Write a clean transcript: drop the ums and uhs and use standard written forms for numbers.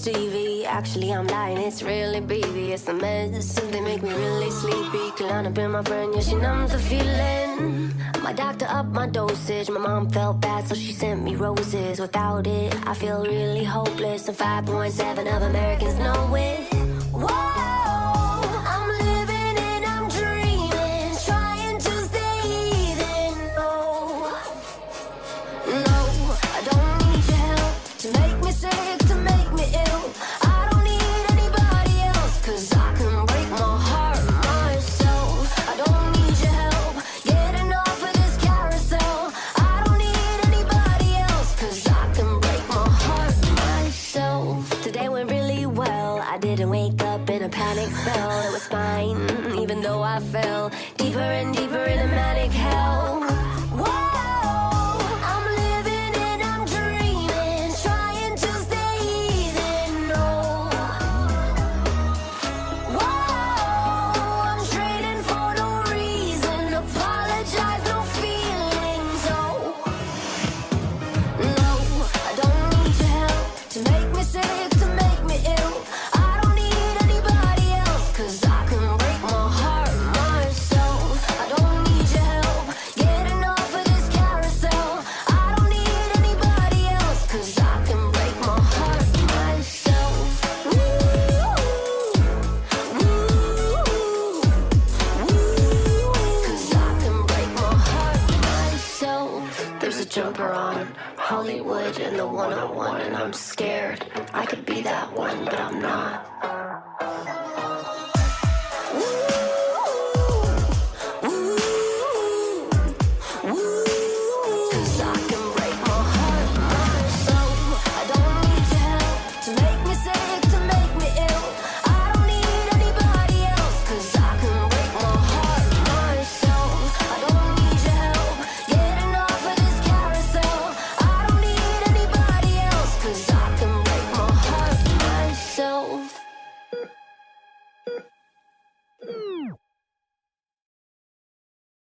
Stevie. Actually, I'm lying, it's really BB. It's the meds, they make me really sleepy. Klonopin, my friend, yeah, she numbs the feeling. My doctor upped my dosage. My mom felt bad, so she sent me roses. Without it, I feel really hopeless. And 5.7 of Americans know it. Whoa, I'm living and I'm dreaming, trying to stay even. No, I don't need your help to make me sick, to make me ill. I don't need anybody else, 'cause I can break my heart myself. I don't need your help getting off of this carousel. I don't need anybody else, 'cause I can break my heart myself. Today went really well. I didn't wake up in a panic spell. It was fine, even though I fell deeper and deeper in a manic hell. Whoa, I'm living and I'm dreaming, trying to stay even. No, whoa, I'm trading for no reason. Apologize, no feelings. Oh, no, I don't need your help to make me sick, to make me ill. I don't need anybody else, 'cause I can break my heart myself. I don't need your help getting off of this carousel. I don't need anybody else, 'cause I can break my heart myself. Woo, woo, woo, 'cause I can break my heart myself. There's a jumper on Hollywood and the 101, and I'm scared I could be that one, but I'm not.